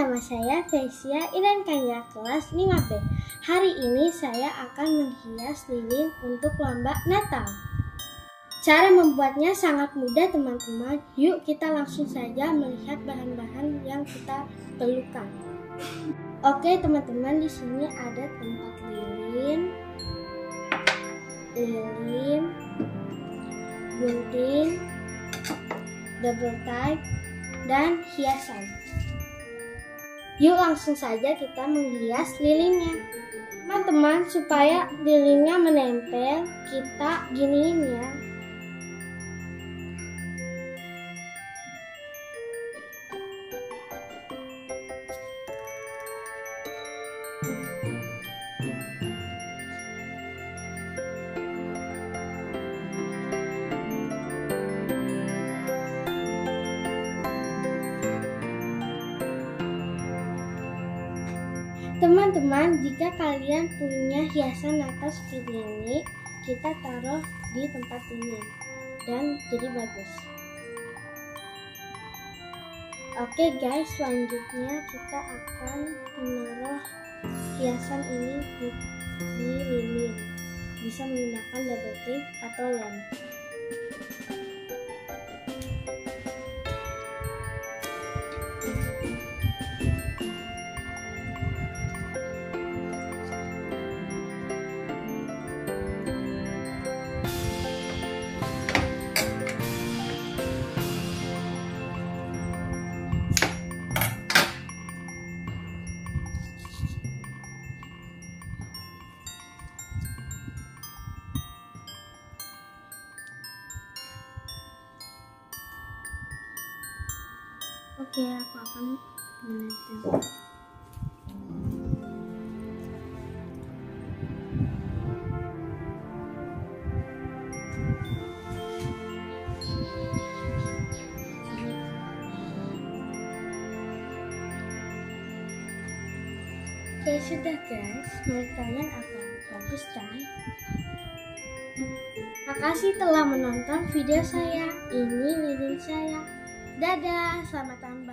nama saya Vesia Idankanya kelas 5B. Hari ini saya akan menghias lilin untuk lomba Natal. Cara membuatnya sangat mudah teman-teman. Yuk kita langsung saja melihat bahan-bahan yang kita perlukan. Oke teman-teman, di sini ada tempat lilin, gunting, double tie, dan hiasan. Yuk langsung saja kita menghias lilinnya. Teman-teman, supaya lilinnya menempel, kita giniin ya. Teman-teman, jika kalian punya hiasan Natal seperti ini, kita taruh di tempat ini dan jadi bagus. Oke guys, selanjutnya kita akan menaruh hiasan ini di lilin. Bisa menggunakan double tape atau lem. Oke, aku akan menempel. Oke, sudah guys. Menurut kalian apa? Bagus kan? Makasih telah menonton video saya. Ini lilin saya. Dadah, selamat tahun